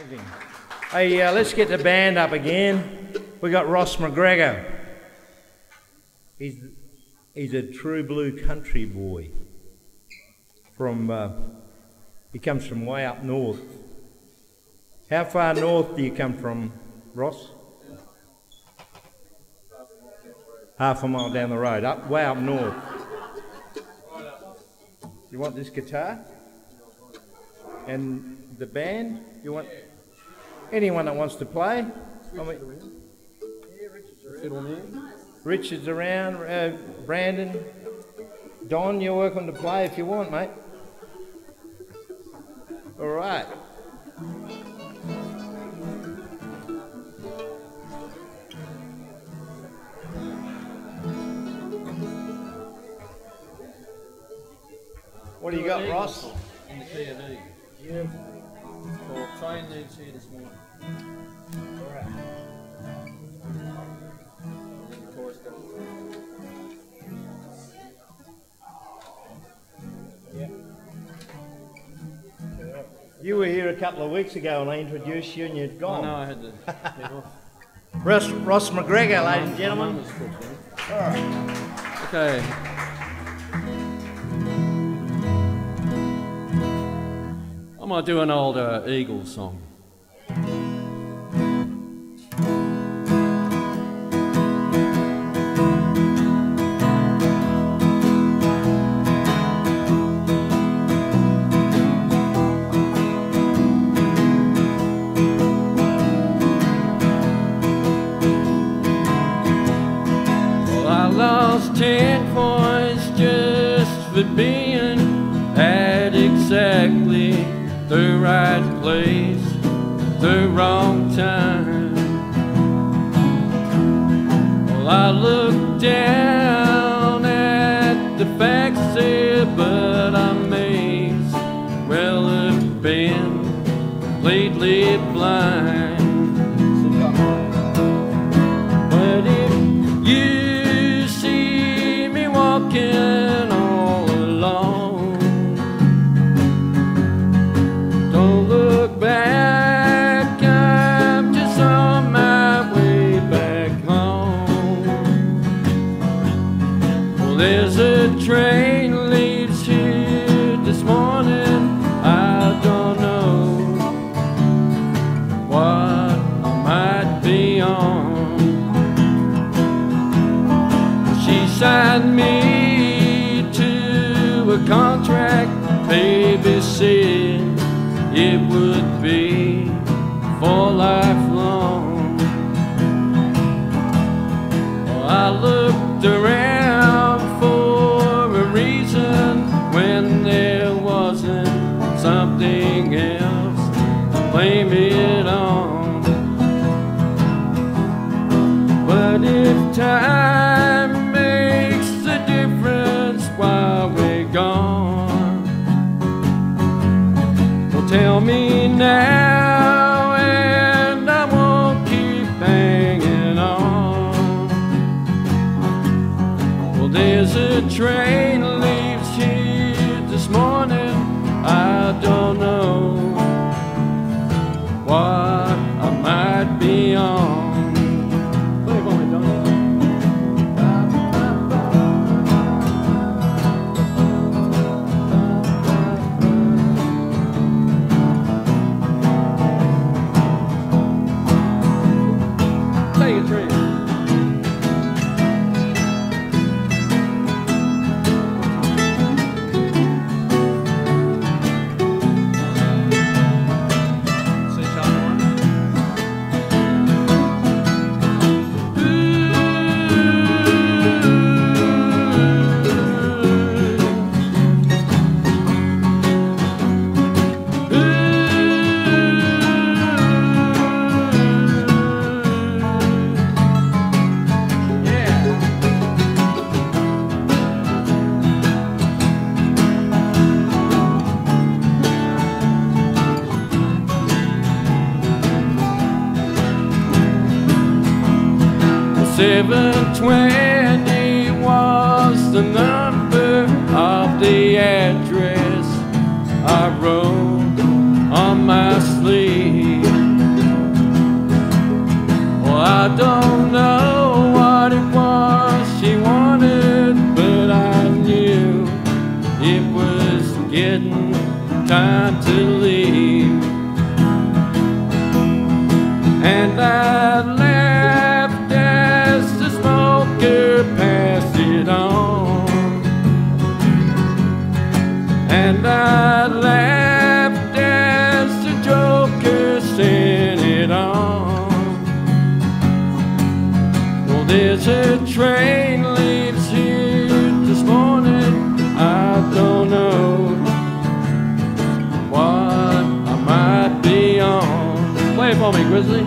Amazing. Hey, let's get the band up again. We got Ross McGregor. He's a true blue country boy. He comes from way up north. How far north do you come from, Ross? Half a mile down the road, way up north. You want this guitar? And the band? You want anyone that wants to play? Richard's around. Brandon, Don, you're welcome to play if you want, mate. All right. What do you got, Ross? In the KD. Yeah. Well, train leaves here this morning. All right. And then the chorus goes. Yeah. You were here a couple of weeks ago and I introduced you and you'd gone. Oh, no, I had to head off. Ross McGregor, ladies and gentlemen. All right. Okay. I might do an old Eagles song. Well, I lost 10 points just for being at exactly the right place, the wrong time. Well, I looked down at the facts there, but I may well have been completely blind. But if you see me walking all alone, look back, I'm just on my way back home. Well, there's a train leaves here this morning, I don't know what I might be on. She signed me to a contract, baby said it would be for lifelong. Well, I looked around for a reason when there wasn't something else to blame it on. But if time makes the difference while we're gone, tell me now and I won't keep hanging on. Well, there's a train leaves here this morning, I don't know what I might be on. Play for me, Donnie. $720 was the number of the address I wrote on my sleeve. don't know what it was she wanted, but I knew it was getting time to leave. And I laughed as the smoker passed it on. And I laughed as the joker sent it on. Well, there's a train leaves here this morning. I don't know what I might be on. Play it for me, Grizzly.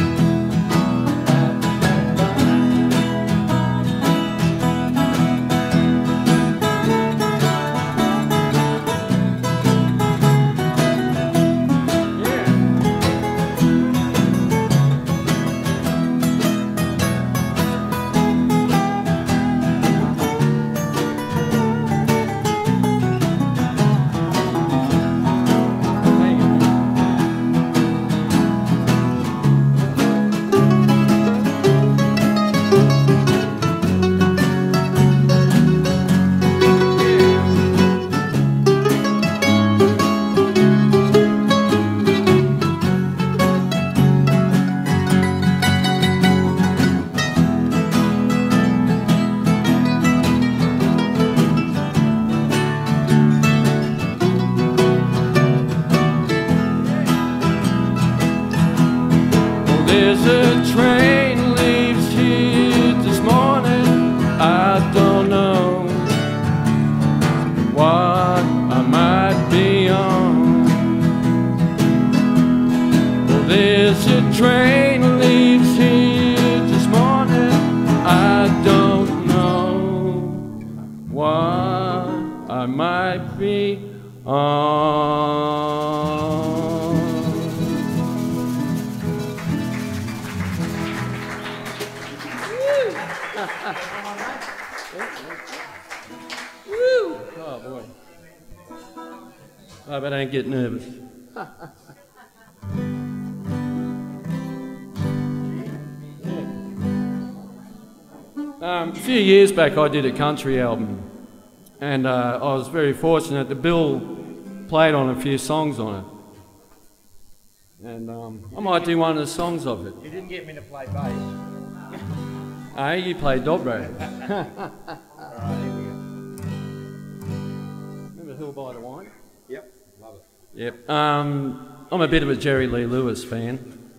There's a train leaves here this morning. I don't know what I might be on. Well, there's a train leaves here this morning. I don't know what I might be on. Woo! Oh boy. I bet I ain't get nervous. A few years back I did a country album, and I was very fortunate that Bill played on a few songs on it. And I might do one of the songs of it. You didn't get me to play bass. Hey, you played dobro. Alright, here we go. Remember Hill by the Wine? Yep, love it. Yep. I'm a bit of a Jerry Lee Lewis fan.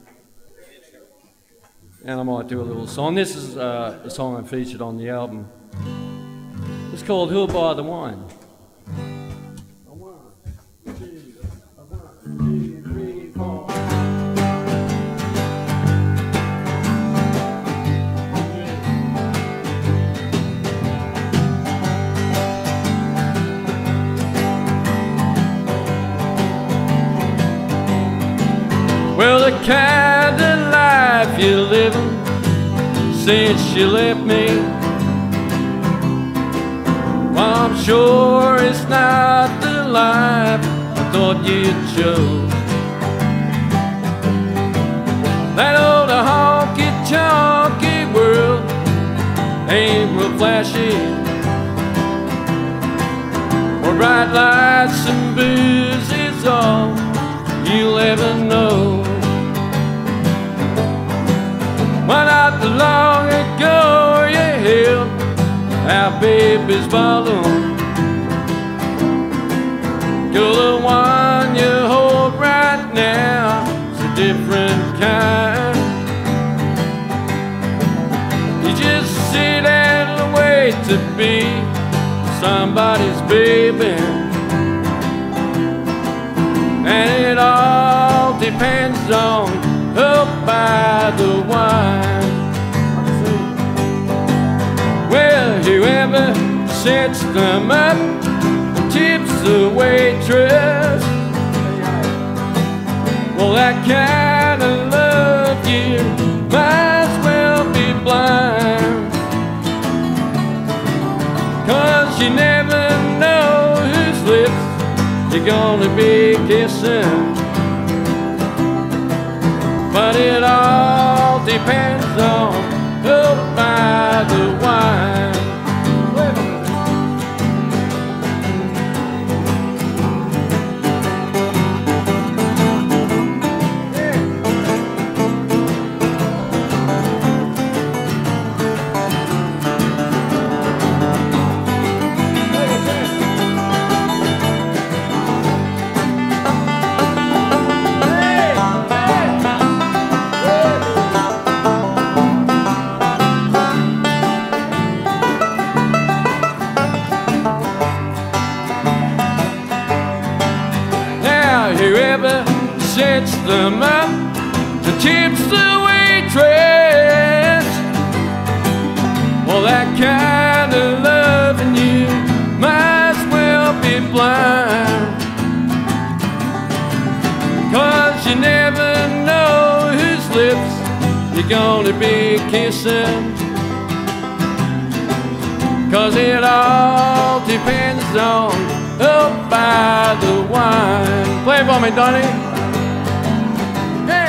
And I might do a little song. This is a song I featured on the album. It's called Hill by the Wine. Well, the kind of life you're living since you left me, well, I'm sure it's not the life I thought you'd chose. That old honky-tonky world ain't real flashy, or bright lights and booze is all you'll ever know. Well, not too long ago you held our baby's balloon. Girl, the one you hold right now is a different kind. You just sit and wait to be somebody's baby, and it all depends on up by the wine. Well, whoever sets them up tips the waitress. Well, that kind of love you might as well be blind, 'cause you never know whose lips you're gonna be kissing. But it all depends on who'll buy the wine. Whoever sets them up to tips the waitress, well, that kind of loving you might as well be blind, 'cause you never know whose lips you're gonna be kissing, 'cause it all depends on who'll buy the wine. Play it for me, Donnie. Hey.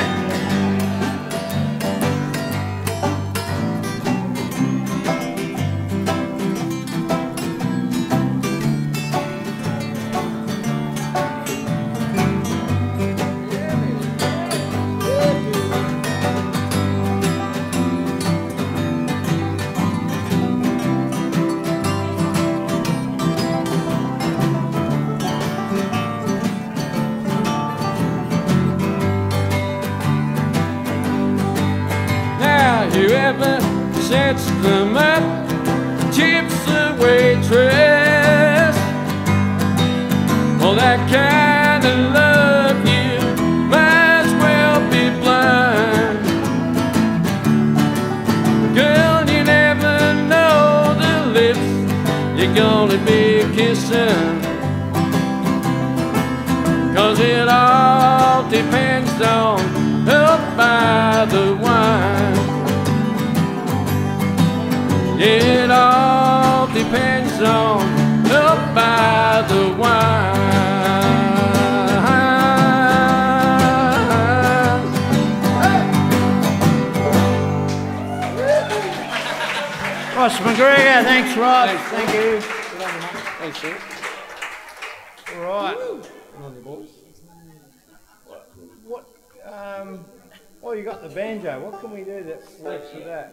Whoever sets them up tips the waitress, well, that kind of love you might as well be blind. Girl, you never know the lips you're gonna be kissing, 'cause it all depends on who'll buy the wine. It all depends on who'll buy the wine. Ross McGregor, thanks Ross. Thank you. Thanks, sir. All right. On the boys. What? Well, you got the banjo. What can we do that works with that?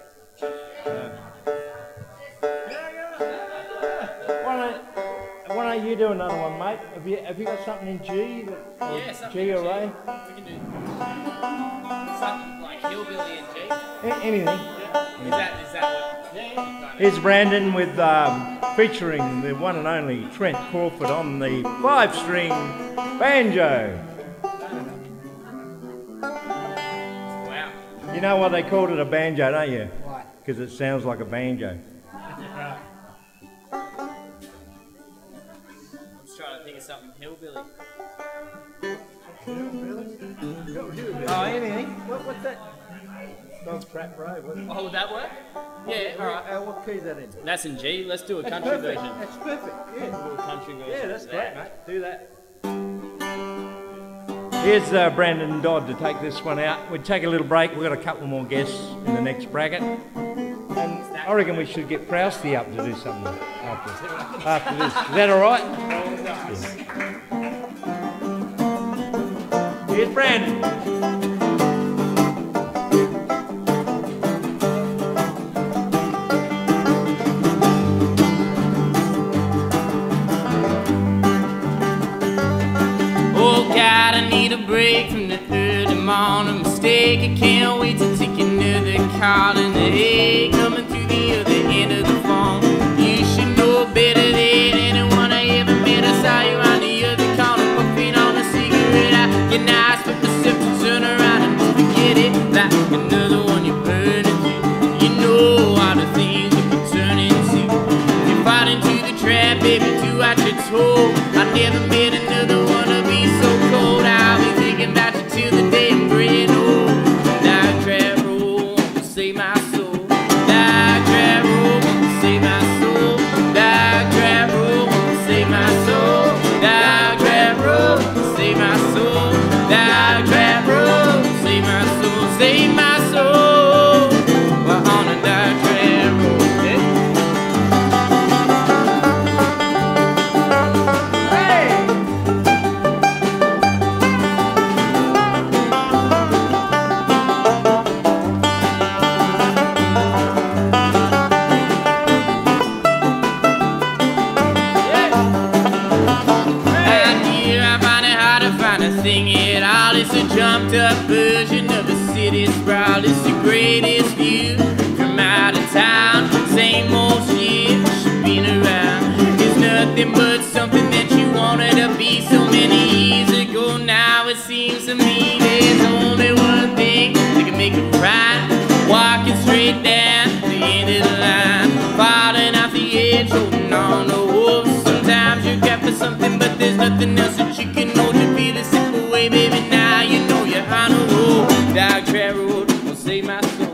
Why don't you do another one, mate? Have you got something in G? Yeah, something G in or G. A? We can do something like hillbilly and G. Anything. Yeah. Is that what? Yeah. Here's Brandon with featuring the one and only Trent Crawford on the 5-string banjo. Wow. You know why they called it a banjo, don't you? Why? Because it sounds like a banjo. Right. I'm just trying to think of something hillbilly. Oh, anything? What's that? Dog Trap Road. Oh, would that work? Yeah, alright. What key is that in? That's in G. Let's do a country Perfect. version. That's perfect. Yeah. Do a country version. Yeah, that's of great, that. mate. Do that. Here's Brandon Dodd to take this one out. We'll take a little break. We've got a couple more guests in the next bracket. And I reckon we should get Prousty up to do something after this. Is that all right? Yeah. Here's Brandon. Oh God, I need a break from the early morning mistake. I can't wait to take another call in the hay, coming through the other end of the phone. You should know better than anyone I ever met. I saw you on the other corner, puffing on a cigarette. I get nice, but myself to turn around and forget it. Like another one you burn into. You know all the things you can turn into. You fall into the trap, baby, to watch your toe. I never met another one to be so cold. I'll be thinking about you till the day I'm growing old. Dark trap roll, save my soul. Dark trap roll, save my soul. Dark trap roll, save my soul. Dark trap roll, save my soul. Dark trap roll, save my soul. Save my soul. jumped up version of a city sprawl. It's the greatest view from out of town. Same old shit, she's been around. It's nothing but something that you wanted to be so many years ago. Now it seems to me there's only one thing that can make it right. Walking straight down the end of the line, falling off the edge, holding on to hope. Sometimes you got for something, but there's nothing else that you can hold. You feel the simple way, baby. Now you know you're on a roll. Dog track road will save my soul.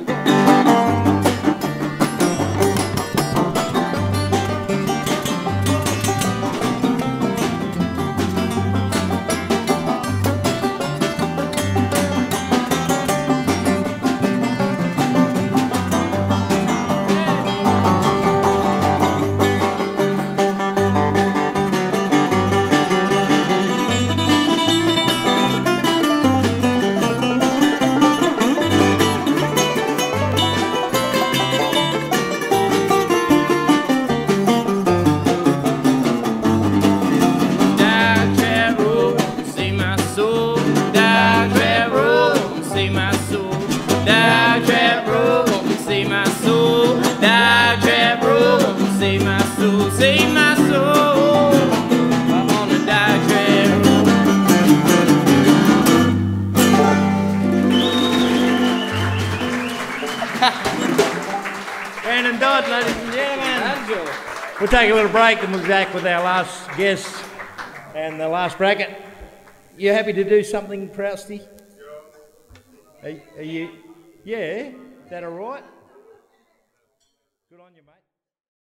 Save my soul. I'm on a dark track road. Brandon Dodd, ladies and gentlemen. We'll take a little break and we'll be back with our last guest and the last bracket. You happy to do something, Prousty? Are you? Yeah? Is that all right? Good on you, mate.